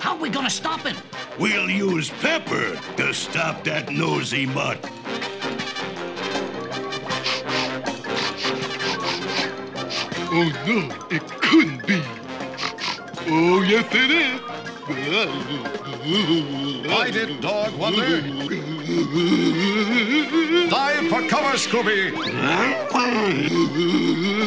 How are we gonna stop him? We'll use pepper to stop that nosy mutt. Oh, no, it couldn't be. Oh, yes, it is. Bite it, dog wonder. Dive for cover, Scooby.